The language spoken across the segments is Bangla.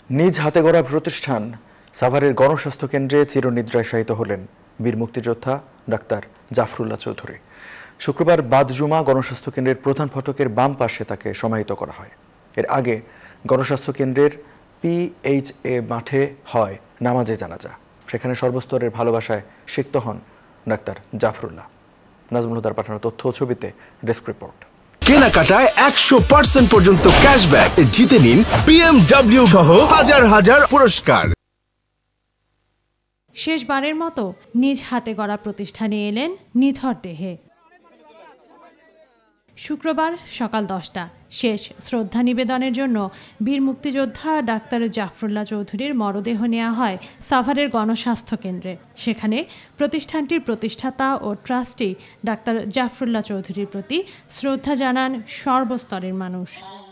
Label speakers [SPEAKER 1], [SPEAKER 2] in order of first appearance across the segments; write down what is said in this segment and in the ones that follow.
[SPEAKER 1] নিজ হাতে গড়া প্রতিষ্ঠান সাভারের গণস্বাস্থ্য কেন্দ্রে চিরনিদ্রায় শায়িত হলেন বীর মুক্তিযোদ্ধা ডাক্তার জাফরুল্লাহ চৌধুরী। শুক্রবার বাদ জুমা গণস্বাস্থ্য কেন্দ্রের প্রধান ফটকের বাম পাশে তাকে সমাহিত করা হয়। এর আগে গণস্বাস্থ্য কেন্দ্রের PHA মাঠে হয় নামাজে জানাজা। সেখানে সর্বস্তরের ভালোবাসায় সিক্ত হন ডাক্তার জাফরুল্লাহ। নাজমুল হুদার পাঠানো তথ্য ও ছবিতে ডেস্ক রিপোর্ট।
[SPEAKER 2] কেনাকাটায় 100% পর্যন্ত ক্যাশব্যাক জিতে নিন BMW সহ হাজার হাজার পুরস্কার।
[SPEAKER 3] শেষবারের মতো নিজ হাতে গড়া প্রতিষ্ঠানে এলেন নিথর দেহে। শুক্রবার সকাল 10টা শেষ শ্রদ্ধা নিবেদনের জন্য বীর মুক্তিযোদ্ধা ডাক্তার জাফরুল্লাহ চৌধুরীর মরদেহ নেওয়া হয় সাভারের গণস্বাস্থ্য কেন্দ্রে। সেখানে প্রতিষ্ঠানটির প্রতিষ্ঠাতা ও ট্রাস্টি ডাক্তার জাফরুল্লাহ চৌধুরীর প্রতি শ্রদ্ধা জানান সর্বস্তরের মানুষ।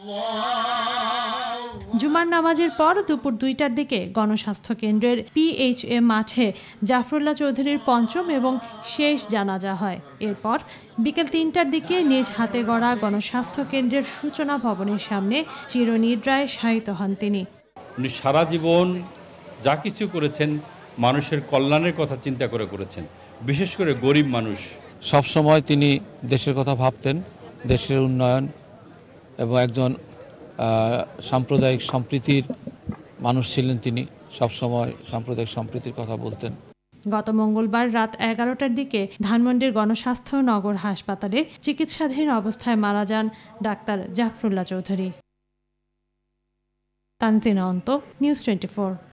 [SPEAKER 3] জুমার নামাজের পর দুপুর 2টার দিকে গণস্বাস্থ্য কেন্দ্রের PHA মাঠে জাফরুল্লাহ চৌধুরীর পঞ্চম এবং শেষ জানাজা হয়। এরপর বিকেল 3টার দিকে নিজ হাতে গড়া গণস্বাস্থ্য কেন্দ্রের সূচনা ভবনের সামনে চিরনিদ্রায় শায়িত হন তিনি।
[SPEAKER 4] উনি সারা জীবন যা কিছু করেছেন মানুষের কল্যাণের কথা চিন্তা করে করেছেন, বিশেষ করে গরিব মানুষ।
[SPEAKER 5] সবসময় তিনি দেশের কথা ভাবতেন, দেশের উন্নয়ন এবং একজন সাম্প্রদায়িক সম্প্রীতির মানুষ ছিলেন। তিনি সবসময় সাম্প্রদায়িক সম্প্রীতির কথা বলতেন।
[SPEAKER 3] গত মঙ্গলবার রাত 11টার দিকে ধানমন্ডির গণস্বাস্থ্য নগর হাসপাতালে চিকিৎসাধীন অবস্থায় মারা যান ডাক্তার জাফরুল্লাহ চৌধুরী। তানজিনা অন্ত, News 24।